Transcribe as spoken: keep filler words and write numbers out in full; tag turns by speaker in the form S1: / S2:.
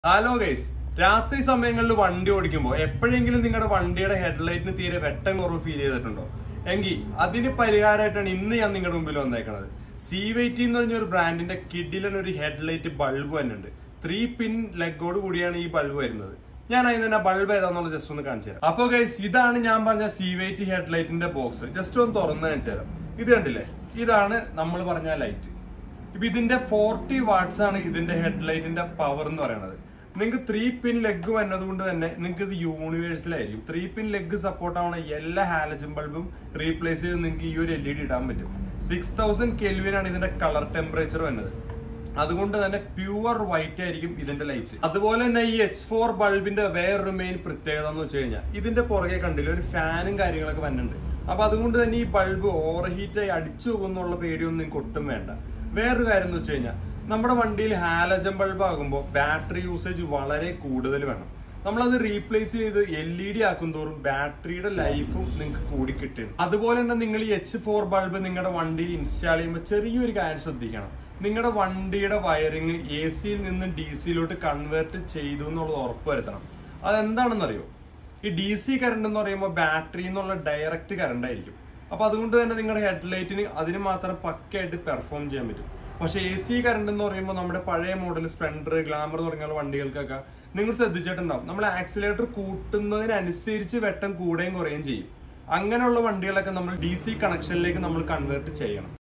S1: Hello guys, രാത്രി സമയങ്ങളിൽ വണ്ടി ഓടിക്കുമ്പോൾ എപ്പോഴെങ്കിലും നിങ്ങളുടെ വണ്ടിയുടെ ഹെഡ്ലൈറ്റിന് തീരെ വെട്ടം കുറവ് ഫീൽ ചെയ്തിട്ടുണ്ടോ? എങ്കിൽ അതിന് പരിഹാരമായിട്ടാണ് ഇന്ന് ഞാൻ നിങ്ങളുടെ മുമ്പിൽ വന്നേക്കുന്നത്. സി വൈറ്റി എന്ന് പറഞ്ഞ ഒരു ബ്രാൻഡിന്റെ കിഡിലൻ ഒരു ഹെഡ്ലൈറ്റ് ബൾബ് തന്നെ ഉണ്ട്. ത്രീ പിൻ ലെഗോട് കൂടിയാണ് ഈ ബൾബ് വരുന്നത്. ഞാൻ അതിന് തന്നെ ബൾബ് ഏതാണെന്നുള്ള ജസ്റ്റ് ഒന്ന് കാണിച്ചു തരാം. അപ്പൊ ഗൈസ്, ഇതാണ് ഞാൻ പറഞ്ഞ സി വൈറ്റി ഹെഡ്ലൈറ്റിന്റെ ബോക്സ്. ജസ്റ്റ് ഒന്ന് തുറന്ന് കാണിച്ചു തരാം. ഇത് കണ്ടില്ലേ, ഇതാണ് നമ്മൾ പറഞ്ഞ ലൈറ്റ്. ഇപ്പൊ ഇതിന്റെ ഫോർട്ടി വാട്ട്സ് ആണ് ഇതിന്റെ ഹെഡ്ലൈറ്റിന്റെ പവർ എന്ന് പറയുന്നത്. നിങ്ങൾക്ക് ത്രീ പിൻ ലെഗ് വരുന്നത് കൊണ്ട് തന്നെ നിങ്ങൾക്ക് ഇത് യൂണിവേഴ്സലായിരിക്കും. ത്രീ പിൻ ലെഗ് സപ്പോർട്ട് ആവുന്ന എല്ലാ ഹാലജൻ ബൾബും റീപ്ലേസ് ചെയ്ത് നിങ്ങൾക്ക് ഈ ഒരു എൽ ഇ ഡി ഇടാൻ പറ്റും. സിക്സ് തൗസൻഡ് കെൽവിൻ ആണ് ഇതിന്റെ കളർ ടെമ്പറേച്ചർ വരുന്നത്. അതുകൊണ്ട് തന്നെ പ്യുവർ വൈറ്റ് ആയിരിക്കും ഇതിന്റെ ലൈറ്റ്. അതുപോലെ തന്നെ ഈ എച്ച് ഫോർ ബൾബിന്റെ വേറൊരു മെയിൻ പ്രത്യേകത എന്ന് വെച്ച് കഴിഞ്ഞാൽ ഇതിന്റെ പുറകെ കണ്ടില്ല ഒരു ഫാനും കാര്യങ്ങളൊക്കെ വന്നിട്ടുണ്ട്. അപ്പൊ അതുകൊണ്ട് തന്നെ ഈ ബൾബ് ഓവർ ഹീറ്റായി അടിച്ചു പോകുന്നുള്ള പേടിയൊന്നും നിങ്ങൾക്ക് ഒട്ടും വേണ്ട. വേറൊരു കാര്യം എന്ന് വെച്ച് കഴിഞ്ഞാൽ നമ്മുടെ വണ്ടിയിൽ ഹാലജൻ ബൾബ് ആകുമ്പോൾ ബാറ്ററി യൂസേജ് വളരെ കൂടുതൽ വേണം. നമ്മളത് റീപ്ലേസ് ചെയ്ത് എൽ ഇ ഡി ആക്കും തോറും ബാറ്ററിയുടെ ലൈഫും നിങ്ങൾക്ക് കൂടി കിട്ടും. അതുപോലെ തന്നെ നിങ്ങൾ ഈ എച്ച് ഫോർ ബൾബ് നിങ്ങളുടെ വണ്ടിയിൽ ഇൻസ്റ്റാൾ ചെയ്യുമ്പോൾ ചെറിയൊരു കാര്യം ശ്രദ്ധിക്കണം. നിങ്ങളുടെ വണ്ടിയുടെ വയറിങ് എ സിയിൽ നിന്ന് ഡി സിയിലോട്ട് കൺവേർട്ട് ചെയ്തു എന്നുള്ളത് ഉറപ്പുവരുത്തണം. അതെന്താണെന്നറിയോ? ഈ ഡി സി കറണ്ട് എന്ന് പറയുമ്പോൾ ബാറ്ററി എന്നുള്ള ഡയറക്റ്റ് കറണ്ട് ആയിരിക്കും. അപ്പൊ അതുകൊണ്ട് തന്നെ നിങ്ങളുടെ ഹെഡ്ലൈറ്റിന് അതിന് മാത്രം പക്കയായിട്ട് പെർഫോം ചെയ്യാൻ പറ്റും. പക്ഷെ എ സി കറണ്ട് എന്ന് പറയുമ്പോൾ നമ്മുടെ പഴയ മോഡൽ സ്പ്ലെൻഡർ, ഗ്ലാമർ തുടങ്ങിയ വണ്ടികൾക്കൊക്കെ നിങ്ങൾ ശ്രദ്ധിച്ചിട്ടുണ്ടാവും, നമ്മൾ ആക്സിലേറ്റർ കൂട്ടുന്നതിനനുസരിച്ച് വെട്ടം കൂടുകയും കുറയുകയും ചെയ്യും. അങ്ങനെയുള്ള വണ്ടികളൊക്കെ നമ്മൾ ഡി സി കണക്ഷനിലേക്ക് നമ്മൾ കൺവേർട്ട് ചെയ്യണം.